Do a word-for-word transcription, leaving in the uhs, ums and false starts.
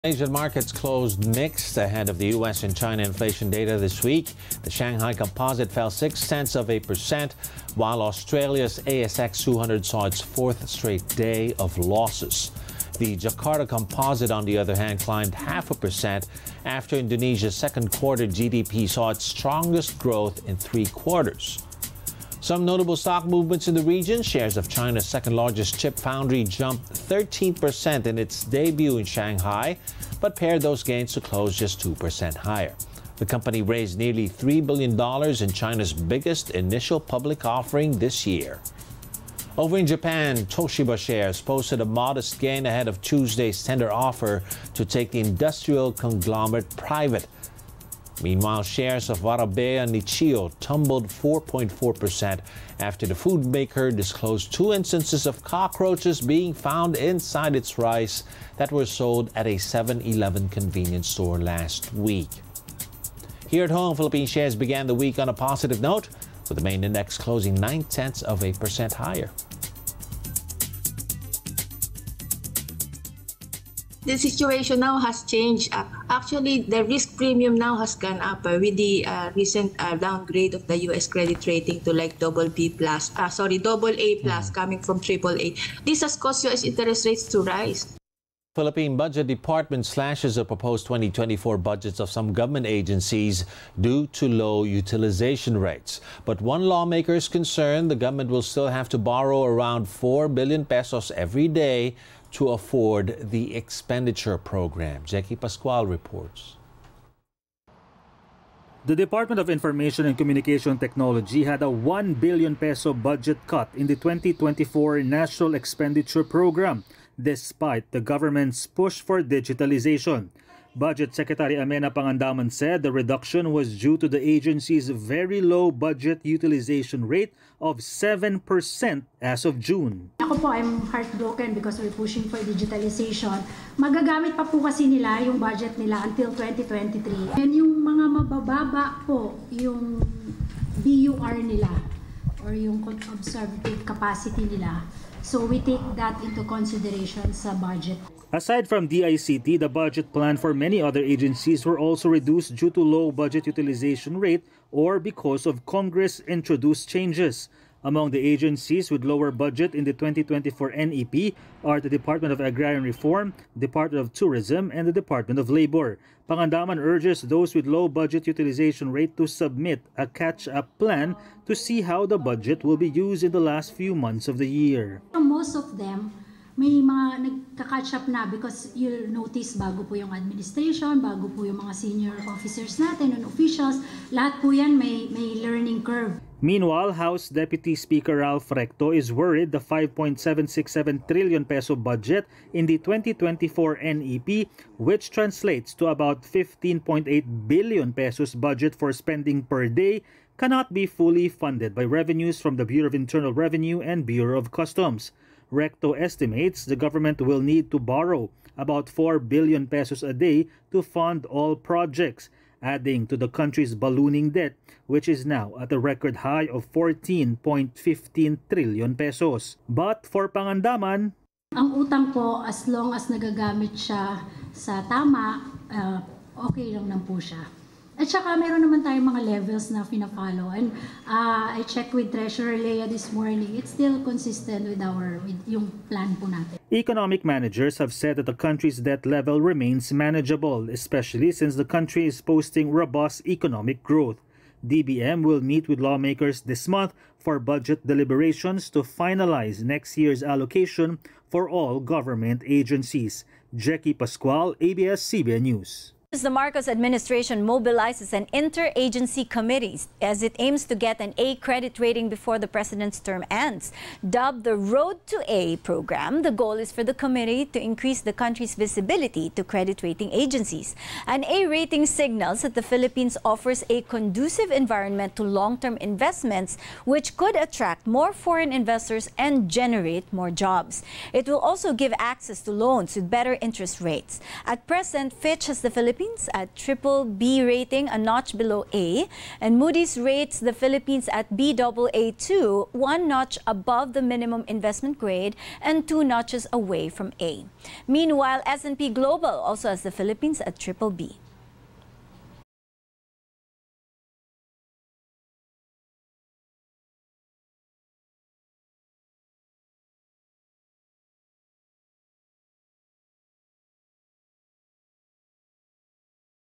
Asian markets closed mixed ahead of the U S and China inflation data this week. The Shanghai Composite fell six tenths of a percent, while Australia's A S X two hundred saw its fourth straight day of losses. The Jakarta Composite, on the other hand, climbed half a percent after Indonesia's second quarter G D P saw its strongest growth in three quarters. Some notable stock movements in the region. Shares of China's second largest chip foundry jumped thirteen percent in its debut in Shanghai, but pared those gains to close just two percent higher. The company raised nearly three billion dollars in China's biggest initial public offering this year. Over in Japan, Toshiba shares posted a modest gain ahead of Tuesday's tender offer to take the industrial conglomerate private. Meanwhile, shares of Warabeya Nichio tumbled four point four percent after the food maker disclosed two instances of cockroaches being found inside its rice that were sold at a seven eleven convenience store last week. Here at home, Philippine shares began the week on a positive note, with the main index closing nine tenths of a percent higher. The situation now has changed. Uh, actually, the risk premium now has gone up uh, with the uh, recent uh, downgrade of the U S credit rating to like double B plus, uh, sorry, double A plus mm. coming from triple A. This has caused U S interest rates to rise. Philippine Budget Department slashes the proposed twenty twenty-four budgets of some government agencies due to low utilization rates. But one lawmaker is concerned the government will still have to borrow around four billion pesos every day to afford the expenditure program. Jackie Pascual reports. The Department of Information and Communication Technology had a one billion peso budget cut in the twenty twenty-four National Expenditure Program, despite the government's push for digitalization. Budget Secretary Amenah Pangandaman said the reduction was due to the agency's very low budget utilization rate of seven percent as of June. Ako po, I'm heartbroken because we're pushing for digitalization. Magagamit pa po kasi nila yung budget nila until twenty twenty-three. And yung mga mabababa po, yung B U R nila or yung observative capacity nila. So we take that into consideration sa budget. Aside from D I C T, the budget plan for many other agencies were also reduced due to low budget utilization rate or because of Congress-introduced changes. Among the agencies with lower budget in the twenty twenty-four N E P are the Department of Agrarian Reform, Department of Tourism, and the Department of Labor. Pangandaman urges those with low budget utilization rate to submit a catch-up plan to see how the budget will be used in the last few months of the year. Most of them, may mga nagka-catch up na because you'll notice bago po yung administration, bago po yung mga senior officers natin and officials, lahat po yan may, may learning curve. Meanwhile, House Deputy Speaker Ralph Recto is worried the five point seven six seven trillion peso budget in the twenty twenty-four N E P, which translates to about fifteen point eight billion pesos budget for spending per day, cannot be fully funded by revenues from the Bureau of Internal Revenue and Bureau of Customs. Recto estimates the government will need to borrow about four billion pesos a day to fund all projects, adding to the country's ballooning debt, which is now at a record high of fourteen point one five trillion pesos. But for Pangandaman, ang utang po, as long as nagagamit siya sa tama, uh, okay lang lang po siya. At saka meron naman tayong mga levels na fina-follow. And uh, I checked with Treasurer Leah this morning. It's still consistent with our with yung plan po natin. Economic managers have said that the country's debt level remains manageable, especially since the country is posting robust economic growth. D B M will meet with lawmakers this month for budget deliberations to finalize next year's allocation for all government agencies. Jackie Pascual, A B S C B N News. The Marcos administration mobilizes an interagency committee as it aims to get an A credit rating before the president's term ends. Dubbed the Road to A program, the goal is for the committee to increase the country's visibility to credit rating agencies. An A rating signals that the Philippines offers a conducive environment to long-term investments, which could attract more foreign investors and generate more jobs. It will also give access to loans with better interest rates. At present, Fitch has the Philippines Philippines at triple B rating, a notch below A, and Moody's rates the Philippines at B double A two, one notch above the minimum investment grade and two notches away from A. Meanwhile, S and P Global also has the Philippines at triple B.